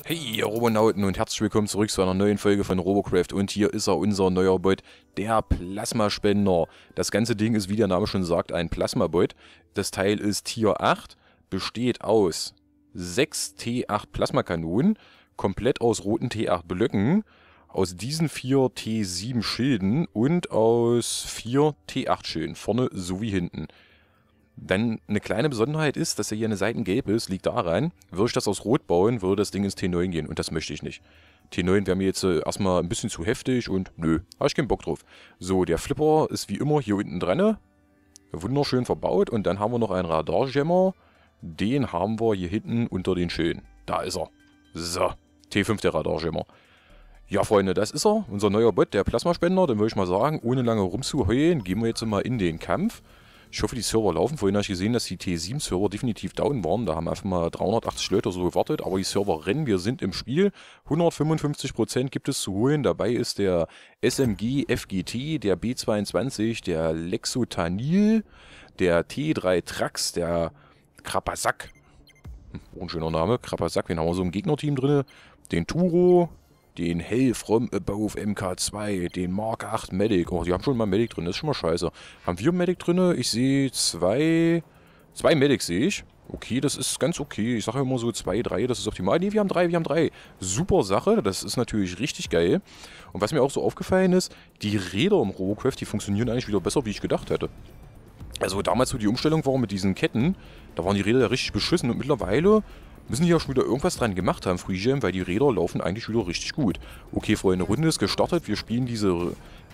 Hey, ihr Robonauten und herzlich willkommen zurück zu einer neuen Folge von Robocraft. Und hier ist er, unser neuer Bot, der Plasmaspender. Das ganze Ding ist, wie der Name schon sagt, ein Plasmabot. Das Teil ist Tier 8, besteht aus 6 T8 Plasmakanonen, komplett aus roten T8 Blöcken, aus diesen 4 T7 Schilden und aus 4 T8 Schilden, vorne sowie hinten. Dann eine kleine Besonderheit ist, dass er hier eine Seiten gelb ist, liegt daran, würde ich das aus Rot bauen, würde das Ding ins T9 gehen und das möchte ich nicht. T9 wäre mir jetzt erstmal ein bisschen zu heftig und nö, habe ich keinen Bock drauf. So, der Flipper ist wie immer hier unten dran, wunderschön verbaut und dann haben wir noch einen Radarjammer, den haben wir hier hinten unter den Schilden. Da ist er. So, T5 der Radarjammer. Ja, Freunde, das ist er, unser neuer Bot, der Plasmaspender. Dann würde ich mal sagen, ohne lange rumzuheulen, gehen wir jetzt mal in den Kampf. Ich hoffe, die Server laufen. Vorhin habe ich gesehen, dass die T7-Server definitiv down waren. Da haben einfach mal 380 Leute so gewartet. Aber die Server rennen. Wir sind im Spiel. 155% gibt es zu holen. Dabei ist der SMG FGT, der B22, der Lexotanil, der T3 Trax, der Krapasak. Ein schöner Name. Krapasak. Wen haben wir so im Gegnerteam drin? Den Turo. Den Hell from Above MK2, den Mark 8 Medic. Oh, die haben schon mal Medic drin, das ist schon mal scheiße. Haben wir Medic drin? Ich sehe zwei Medics sehe ich. Okay, das ist ganz okay. Ich sage immer so 2, 3, das ist optimal. Ne, wir haben 3. Super Sache, das ist natürlich richtig geil. Und was mir auch so aufgefallen ist, die Räder im Robocraft, die funktionieren eigentlich wieder besser, wie ich gedacht hätte. Also damals, wo die Umstellung war mit diesen Ketten, da waren die Räder ja richtig beschissen und mittlerweile müssen die ja schon wieder irgendwas dran gemacht haben, FreeGem, weil die Räder laufen eigentlich wieder richtig gut. Okay, Freunde, Runde ist gestartet. Wir spielen diese,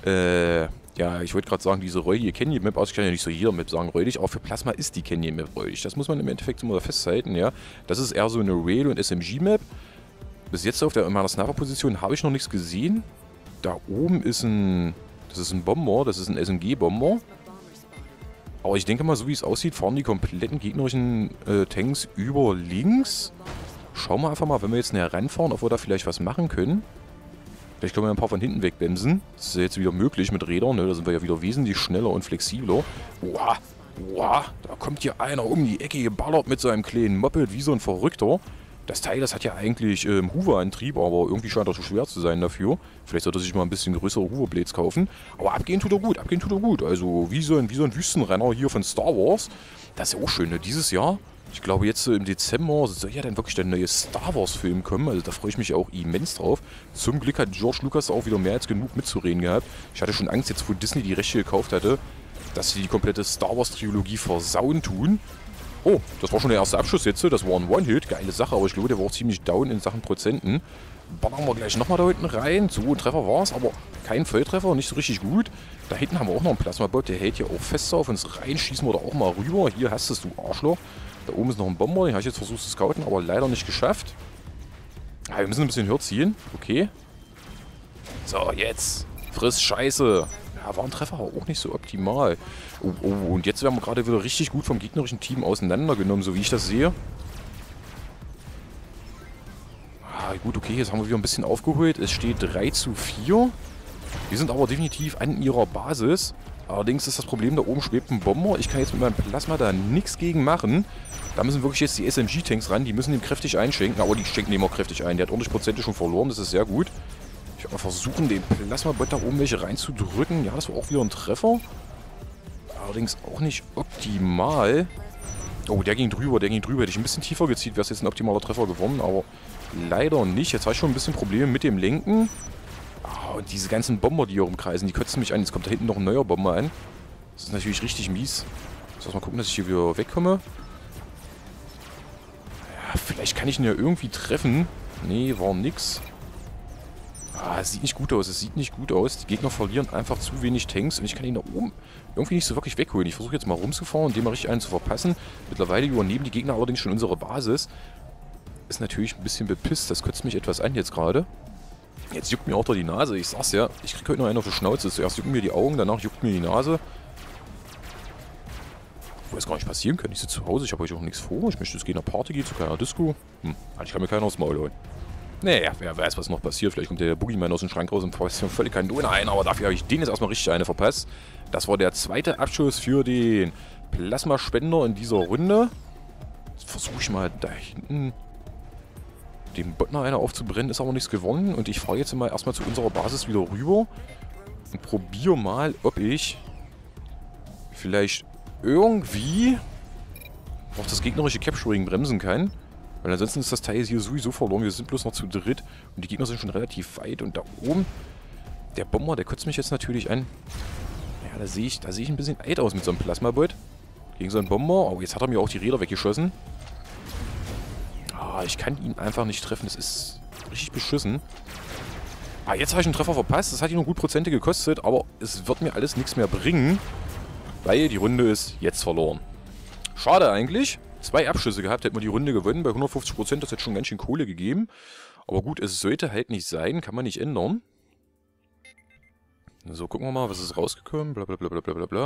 ja, ich wollte gerade sagen, diese räudige Canyon-Map aus. Ich kann ja nicht so jeder Map sagen räudig, aber für Plasma ist die Canyon-Map räudig. Das muss man im Endeffekt immer festhalten, ja. Das ist eher so eine Rail- und SMG-Map. Bis jetzt auf in meiner Sniper-Position habe ich noch nichts gesehen. Da oben ist das ist ein Bomber, das ist ein SMG-Bomber. Aber ich denke mal, so wie es aussieht, fahren die kompletten gegnerischen Tanks über links. Schauen wir einfach mal, wenn wir jetzt näher ranfahren, ob wir da vielleicht was machen können. Vielleicht können wir ein paar von hinten wegbremsen. Das ist ja jetzt wieder möglich mit Rädern, ne? Da sind wir ja wieder wesentlich schneller und flexibler. Oha, oha, da kommt hier einer um die Ecke geballert mit seinem kleinen Moped wie so ein Verrückter. Das Teil, das hat ja eigentlich Hoover-Antrieb, aber irgendwie scheint er zu schwer zu sein dafür. Vielleicht sollte er sich mal ein bisschen größere Hoover-Blades kaufen. Aber abgehen tut er gut, abgehen tut er gut. Also wie so ein Wüstenrenner hier von Star Wars. Das ist ja auch schön, ne? Dieses Jahr, ich glaube jetzt im Dezember, soll ja dann wirklich der neue Star Wars-Film kommen. Also da freue ich mich auch immens drauf. Zum Glück hat George Lucas auch wieder mehr als genug mitzureden gehabt. Ich hatte schon Angst, jetzt wo Disney die Rechte gekauft hatte, dass sie die komplette Star Wars-Trilogie versauen tun. Oh, das war schon der erste Abschuss jetzt. Das war ein One-Hit. Geile Sache, aber ich glaube, der war auch ziemlich down in Sachen Prozenten. Ballern wir gleich nochmal da hinten rein. So, ein Treffer war es, aber kein Volltreffer, nicht so richtig gut. Da hinten haben wir auch noch einen Plasmabot, der hält hier auch fest auf uns rein. Schießen wir da auch mal rüber. Hier hast du es, du Arschloch. Da oben ist noch ein Bomber, den habe ich jetzt versucht zu scouten, aber leider nicht geschafft. Ah, wir müssen ein bisschen höher ziehen. Okay. So, jetzt. Friss Scheiße. Ja, war ein Treffer aber auch nicht so optimal. Oh, oh, und jetzt werden wir gerade wieder richtig gut vom gegnerischen Team auseinandergenommen, so wie ich das sehe. Ah, gut, okay, jetzt haben wir wieder ein bisschen aufgeholt. Es steht 3:4. Wir sind aber definitiv an ihrer Basis. Allerdings ist das Problem, da oben schwebt ein Bomber. Ich kann jetzt mit meinem Plasma da nichts gegen machen. Da müssen wirklich jetzt die SMG-Tanks ran. Die müssen ihm kräftig einschenken. Aber die schenken ihm auch kräftig ein. Der hat ordentlich Prozente schon verloren. Das ist sehr gut. Ich werde mal versuchen, den Plasmabot da oben welche reinzudrücken. Ja, das war auch wieder ein Treffer. Allerdings auch nicht optimal. Oh, der ging drüber, der ging drüber. Hätte ich ein bisschen tiefer gezielt, wäre es jetzt ein optimaler Treffer geworden. Aber leider nicht. Jetzt habe ich schon ein bisschen Probleme mit dem Lenken. Oh, und diese ganzen Bomber, die hier rumkreisen, die kotzen mich an. Jetzt kommt da hinten noch ein neuer Bomber an. Das ist natürlich richtig mies. Jetzt muss mal gucken, dass ich hier wieder wegkomme. Ja, vielleicht kann ich ihn ja irgendwie treffen. Nee, war nix. Ah, es sieht nicht gut aus, es sieht nicht gut aus. Die Gegner verlieren einfach zu wenig Tanks und ich kann ihn da oben irgendwie nicht so wirklich wegholen. Ich versuche jetzt mal rumzufahren und dem mal richtig einen zu verpassen. Mittlerweile übernehmen die Gegner allerdings schon unsere Basis. Ist natürlich ein bisschen bepisst, das kotzt mich etwas an jetzt gerade. Jetzt juckt mir auch da die Nase, ich sag's ja. Ich krieg heute noch einen auf die Schnauze. Zuerst jucken mir die Augen, danach juckt mir die Nase. Wo es gar nicht passieren kann. Ich sitze zu Hause, ich habe heute auch nichts vor. Ich möchte jetzt gehen nach Party gehen, zu keiner Disco. Ich kann mir keiner aufs Maul holen. Naja, wer weiß, was noch passiert. Vielleicht kommt der Boogeyman aus dem Schrank raus und verpasst völlig Kanone ein. Aber dafür habe ich den jetzt erstmal richtig eine verpasst. Das war der zweite Abschuss für den Plasmaspender in dieser Runde. Jetzt versuche ich mal da hinten Dem Bot noch einer aufzubrennen ist aber nichts gewonnen. Und ich fahre jetzt mal erstmal zu unserer Basis wieder rüber. Und probiere mal, ob ich vielleicht irgendwie auch das gegnerische Capturing bremsen kann. Weil ansonsten ist das Teil hier sowieso verloren. Wir sind bloß noch zu dritt. Und die Gegner sind schon relativ weit. Und da oben, der Bomber, der kotzt mich jetzt natürlich an. Ja, da sehe ich ein bisschen alt aus mit so einem Plasmabot. Gegen so einen Bomber. Oh, jetzt hat er mir auch die Räder weggeschossen. Ah, ich kann ihn einfach nicht treffen. Das ist richtig beschissen. Ah, jetzt habe ich einen Treffer verpasst. Das hat ihn noch gut Prozente gekostet. Aber es wird mir alles nichts mehr bringen. Weil die Runde ist jetzt verloren. Schade eigentlich. 2 Abschüsse gehabt, hätten wir die Runde gewonnen. Bei 150%, das hätte schon ganz schön Kohle gegeben. Aber gut, es sollte halt nicht sein. Kann man nicht ändern. So, gucken wir mal, was ist rausgekommen. Blablabla.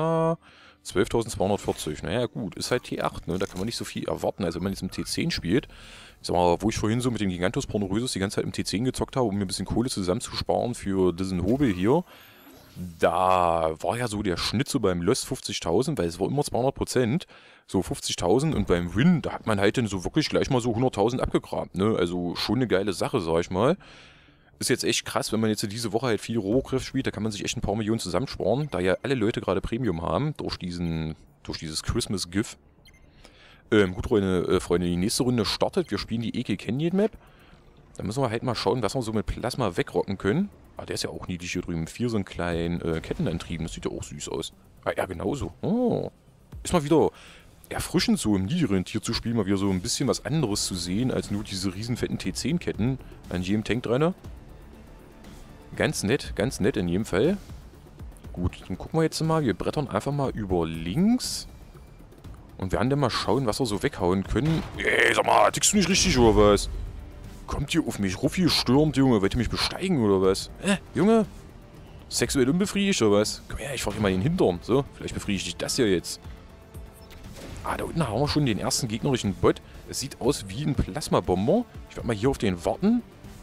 12.240. Naja, gut, ist halt T8, ne? Da kann man nicht so viel erwarten. Also, wenn man jetzt im T10 spielt. Ich sag mal, wo ich vorhin so mit dem Gigantus Pornorösus die ganze Zeit im T10 gezockt habe, um mir ein bisschen Kohle zusammenzusparen für diesen Hobel hier. Da war ja so der Schnitt so beim Lost 50.000, weil es war immer 200%. So 50.000 und beim Win, da hat man halt dann so wirklich gleich mal so 100.000 abgegraben, ne? Also schon eine geile Sache, sag ich mal. Ist jetzt echt krass, wenn man jetzt diese Woche halt viel Robocraft spielt, da kann man sich echt ein paar Millionen zusammensparen, da ja alle Leute gerade Premium haben, durch dieses Christmas-GIF. Gut, Freunde, die nächste Runde startet. Wir spielen die Ekel Canyon Map. Da müssen wir halt mal schauen, was wir so mit Plasma wegrocken können. Ah, der ist ja auch niedlich hier drüben. 4 so einen kleinen Kettenantrieben. Das sieht ja auch süß aus. Ah, ja, genauso. Oh. Ist mal wieder erfrischend, so im niederen Tier zu spielen. Mal wieder so ein bisschen was anderes zu sehen, als nur diese riesen fetten T10-Ketten an jedem Tank dran. Ganz nett in jedem Fall. Gut, dann gucken wir jetzt mal. Wir brettern einfach mal über links. Und werden dann mal schauen, was wir so weghauen können. Ey, sag mal, tickst du nicht richtig oder was? Kommt ihr auf mich raufgestürmt, Junge? Wollt ihr mich besteigen oder was? Junge? Sexuell unbefriedigt oder was? Komm her, ich fahr dir mal den Hintern. So, vielleicht befriedigt dich das hier jetzt. Ah, da unten haben wir schon den ersten gegnerischen Bot. Es sieht aus wie ein Plasmabomber. Ich werde mal hier auf den warten.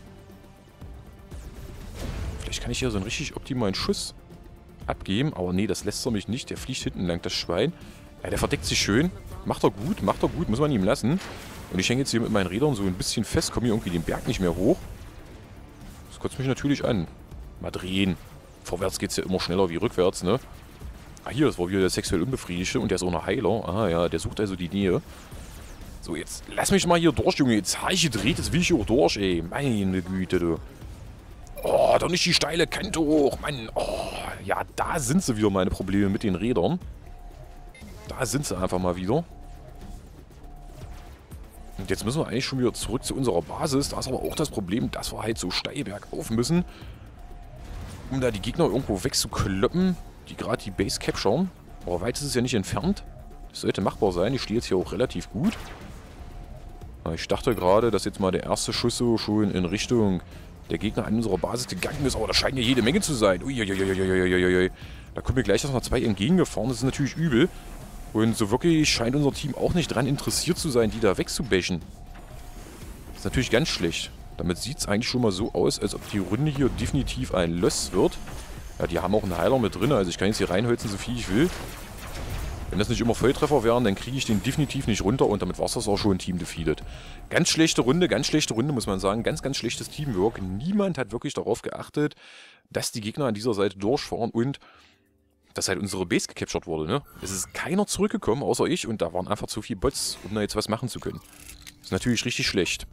Vielleicht kann ich hier so einen richtig optimalen Schuss abgeben. Aber nee, das lässt er mich nicht. Der fliegt hinten lang, das Schwein. Ja, der verdeckt sich schön. Macht er gut, muss man ihm lassen. Und ich hänge jetzt hier mit meinen Rädern so ein bisschen fest, komme hier irgendwie den Berg nicht mehr hoch. Das kotzt mich natürlich an. Mal drehen. Vorwärts geht es ja immer schneller wie rückwärts, ne? Ah, hier, das war wieder der sexuell Unbefriedigte und der ist auch noch Heiler. Ah ja, der sucht also die Nähe. So, jetzt lass mich mal hier durch, Junge. Jetzt habe ich gedreht, jetzt will ich hier auch durch, ey. Meine Güte, du. Oh, doch nicht die steile Kante hoch, Mann. Oh, ja, da sind sie wieder meine Probleme mit den Rädern. Da sind sie einfach mal wieder. Und jetzt müssen wir eigentlich schon wieder zurück zu unserer Basis. Da ist aber auch das Problem, dass wir halt so steil bergauf müssen, um da die Gegner irgendwo wegzukloppen, die gerade die Base capturen. Aber weit ist es ja nicht entfernt. Das sollte machbar sein. Ich stehe jetzt hier auch relativ gut. Ich dachte gerade, dass jetzt mal der erste Schuss so schon in Richtung der Gegner an unserer Basis gegangen ist. Aber da scheint ja jede Menge zu sein. Uiuiuiuiuiui. Da kommen mir gleich noch 2 entgegengefahren. Das ist natürlich übel. Und so wirklich scheint unser Team auch nicht dran interessiert zu sein, die da wegzubashen. Das ist natürlich ganz schlecht. Damit sieht es eigentlich schon mal so aus, als ob die Runde hier definitiv ein Loss wird. Ja, die haben auch einen Heiler mit drin, also ich kann jetzt hier reinholzen, so viel ich will. Wenn das nicht immer Volltreffer wären, dann kriege ich den definitiv nicht runter und damit war es das auch schon Team defeated. Ganz schlechte Runde, muss man sagen. Ganz, ganz schlechtes Teamwork. Niemand hat wirklich darauf geachtet, dass die Gegner an dieser Seite durchfahren und dass halt unsere Base gecaptured wurde, ne? Es ist keiner zurückgekommen, außer ich, und da waren einfach zu viele Bots, um da jetzt was machen zu können. Das ist natürlich richtig schlecht.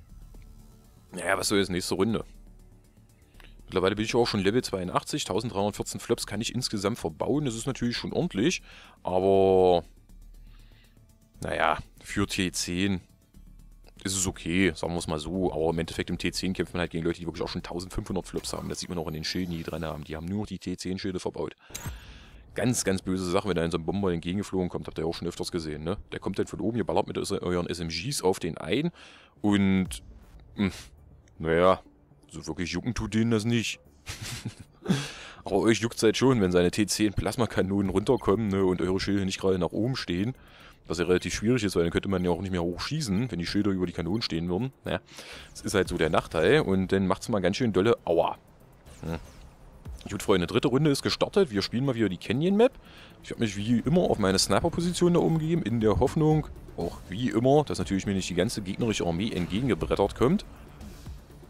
Naja, was soll jetzt nächste Runde? Mittlerweile bin ich auch schon Level 82, 1314 Flops kann ich insgesamt verbauen, das ist natürlich schon ordentlich, aber naja, für T10 ist es okay, sagen wir es mal so, aber im Endeffekt im T10 kämpft man halt gegen Leute, die wirklich auch schon 1500 Flops haben, das sieht man auch in den Schilden, die dran haben, die haben nur die T10-Schilde verbaut. Ganz, ganz böse Sache, wenn da in so ein Bomber entgegengeflogen kommt, habt ihr ja auch schon öfters gesehen, ne? Der kommt dann von oben, ihr ballert mit euren SMGs auf den ein und, naja, so wirklich jucken tut denen das nicht. Aber euch juckt es halt schon, wenn seine T10 Plasmakanonen runterkommen, ne, und eure Schilde nicht gerade nach oben stehen. Was ja relativ schwierig ist, weil dann könnte man ja auch nicht mehr hochschießen, wenn die Schilder über die Kanonen stehen würden. Naja, das ist halt so der Nachteil und dann macht es mal ganz schön dolle Aua. Gut, Freunde, 3. Runde ist gestartet. Wir spielen mal wieder die Canyon Map. Ich habe mich wie immer auf meine Sniper-Position da oben gegeben, in der Hoffnung, auch wie immer, dass natürlich mir nicht die ganze gegnerische Armee entgegengebrettert kommt.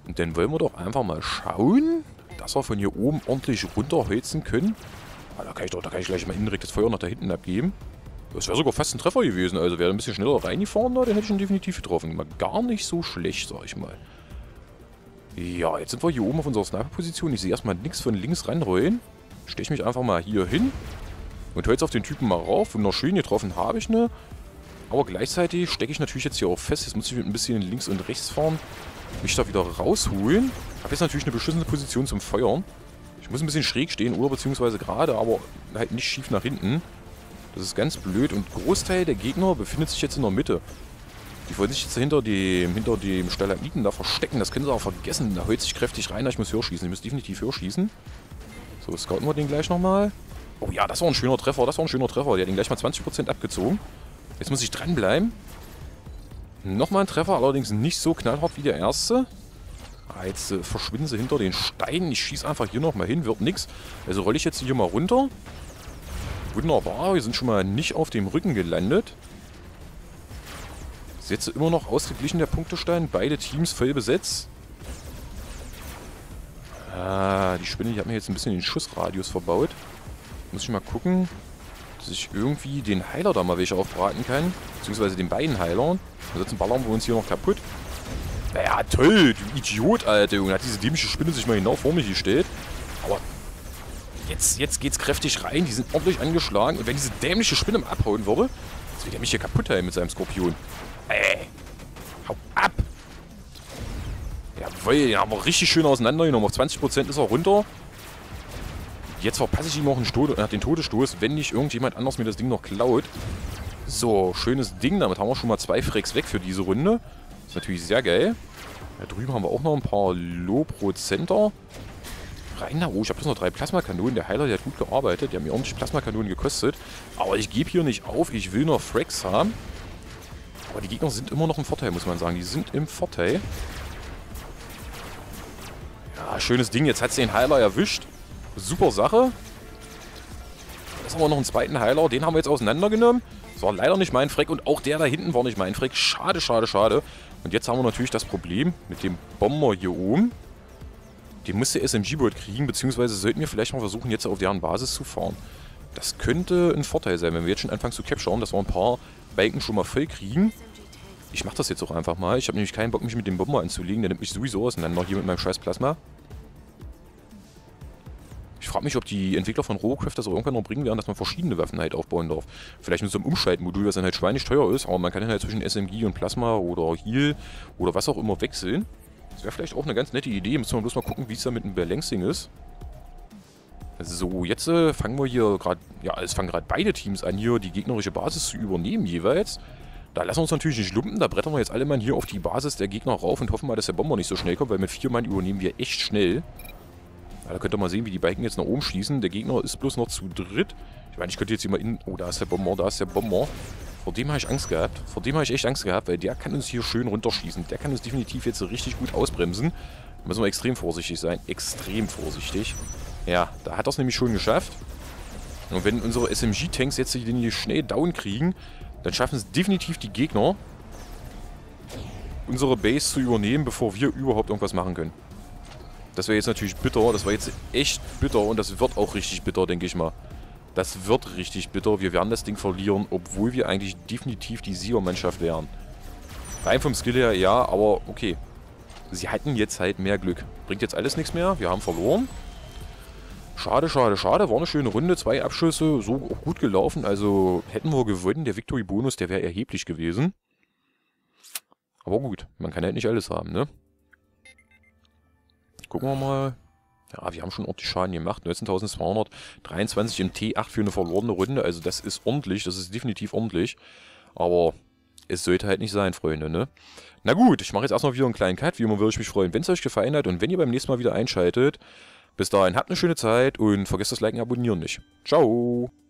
Und dann wollen wir doch einfach mal schauen, dass wir von hier oben ordentlich runterholzen können. Ah, da kann ich gleich mal indirekt das Feuer nach da hinten abgeben. Das wäre sogar fast ein Treffer gewesen. Also wäre ein bisschen schneller reingefahren, da, den hätte ich ihn definitiv getroffen. Mal gar nicht so schlecht, sag ich mal. Ja, jetzt sind wir hier oben auf unserer Sniper-Position. Ich sehe erstmal nichts von links ranrollen. Stehe ich mich einfach mal hier hin. Und hol jetzt auf den Typen mal rauf. Wunderschön, getroffen habe ich ne. Aber gleichzeitig stecke ich natürlich jetzt hier auch fest. Jetzt muss ich mit ein bisschen links und rechts fahren. Mich da wieder rausholen. Habe jetzt natürlich eine beschissene Position zum Feuern. Ich muss ein bisschen schräg stehen oder beziehungsweise gerade, aber halt nicht schief nach hinten. Das ist ganz blöd und Großteil der Gegner befindet sich jetzt in der Mitte. Die wollen sich jetzt hinter dem Stalagmiten da verstecken. Das können sie auch vergessen. Da holt sich kräftig rein. Ich muss höher schießen. Ich muss definitiv höher schießen. So, scouten wir den gleich nochmal. Oh ja, das war ein schöner Treffer. Das war ein schöner Treffer. Der hat den gleich mal 20% abgezogen. Jetzt muss ich dranbleiben. Nochmal ein Treffer, allerdings nicht so knallhart wie der erste. Ah, jetzt verschwinden sie hinter den Steinen. Ich schieße einfach hier nochmal hin. Wird nix. Also rolle ich jetzt hier mal runter. Wunderbar. Wir sind schon mal nicht auf dem Rücken gelandet. Ist jetzt immer noch ausgeglichen der Punktestand. Beide Teams voll besetzt. Ah, die Spinne, die hat mir jetzt ein bisschen den Schussradius verbaut. Muss ich mal gucken, dass ich irgendwie den Heiler da mal welche aufbraten kann. Beziehungsweise den beiden Heilern. Ansonsten ballern wir uns hier noch kaputt. Naja, toll, du Idiot, Alter. Junge, hat diese dämliche Spinne sich mal genau vor mich gestellt. Aber jetzt geht's kräftig rein. Die sind ordentlich angeschlagen. Und wenn diese dämliche Spinne mal abhauen würde, jetzt wird er mich hier kaputt halten mit seinem Skorpion. Hau ab! Jawohl, den haben wir richtig schön auseinandergenommen. Auf 20% ist er runter. Jetzt verpasse ich ihm auch den Todesstoß, wenn nicht irgendjemand anders mir das Ding noch klaut. So, schönes Ding. Damit haben wir schon mal 2 Frecks weg für diese Runde. Das ist natürlich sehr geil. Da drüben haben wir auch noch ein paar Low-Prozenter. Rein da. Oh, ich habe bloß noch 3 Plasmakanonen. Der Heiler, der hat gut gearbeitet. Die haben mir ordentlich Plasmakanonen gekostet. Aber ich gebe hier nicht auf. Ich will noch Frecks haben. Aber die Gegner sind immer noch im Vorteil, muss man sagen. Die sind im Vorteil. Ja, schönes Ding. Jetzt hat es den Heiler erwischt. Super Sache. Jetzt haben wir noch einen zweiten Heiler. Den haben wir jetzt auseinandergenommen. Das war leider nicht mein Freck. Und auch der da hinten war nicht mein Freck. Schade, schade, schade. Und jetzt haben wir natürlich das Problem mit dem Bomber hier oben. Den muss der SMG-Bolt kriegen. Beziehungsweise sollten wir vielleicht mal versuchen, jetzt auf deren Basis zu fahren. Das könnte ein Vorteil sein, wenn wir jetzt schon anfangen zu capturen, dass wir ein paar Balken schon mal voll kriegen. Ich mache das jetzt auch einfach mal. Ich habe nämlich keinen Bock, mich mit dem Bomber anzulegen. Der nimmt mich sowieso auseinander hier mit meinem scheiß Plasma. Ich frage mich, ob die Entwickler von Robocraft das auch irgendwann noch bringen werden, dass man verschiedene Waffen halt aufbauen darf. Vielleicht mit so einem Umschaltmodul, was dann halt schweinig teuer ist, aber man kann dann halt zwischen SMG und Plasma oder Heal oder was auch immer wechseln. Das wäre vielleicht auch eine ganz nette Idee. Müssen wir bloß mal gucken, wie es da mit dem Balancing ist. So, jetzt fangen wir hier gerade, ja, es fangen gerade beide Teams an, hier die gegnerische Basis zu übernehmen jeweils. Da lassen wir uns natürlich nicht lumpen, da brettern wir jetzt alle mal hier auf die Basis der Gegner rauf und hoffen mal, dass der Bomber nicht so schnell kommt, weil mit 4 Mann übernehmen wir echt schnell. Ja, da könnt ihr mal sehen, wie die Balken jetzt nach oben schießen. Der Gegner ist bloß noch zu dritt. Ich meine, ich könnte jetzt hier mal in... Oh, da ist der Bomber, da ist der Bomber. Vor dem habe ich Angst gehabt. Vor dem habe ich echt Angst gehabt, weil der kann uns hier schön runterschießen. Der kann uns definitiv jetzt richtig gut ausbremsen. Da müssen wir extrem vorsichtig sein. Extrem vorsichtig. Ja, da hat er es nämlich schon geschafft. Und wenn unsere SMG-Tanks jetzt den hier schnell down kriegen, dann schaffen es definitiv die Gegner, unsere Base zu übernehmen, bevor wir überhaupt irgendwas machen können. Das wäre jetzt natürlich bitter. Das war jetzt echt bitter und das wird auch richtig bitter, denke ich mal. Das wird richtig bitter. Wir werden das Ding verlieren, obwohl wir eigentlich definitiv die Siegermannschaft wären. Rein vom Skill her, ja, aber okay. Sie hatten jetzt halt mehr Glück. Bringt jetzt alles nichts mehr. Wir haben verloren. Schade, schade, schade. War eine schöne Runde. 2 Abschüsse. So auch gut gelaufen. Also hätten wir gewonnen. Der Victory-Bonus, der wäre erheblich gewesen. Aber gut. Man kann halt nicht alles haben, ne? Gucken wir mal. Ja, wir haben schon ordentlich Schaden gemacht. 19.223 im T8 für eine verlorene Runde. Also das ist ordentlich. Das ist definitiv ordentlich. Aber es sollte halt nicht sein, Freunde, ne? Na gut, ich mache jetzt erstmal wieder einen kleinen Cut. Wie immer würde ich mich freuen, wenn es euch gefallen hat. Und wenn ihr beim nächsten Mal wieder einschaltet. Bis dahin, habt eine schöne Zeit und vergesst das Liken und Abonnieren nicht. Ciao!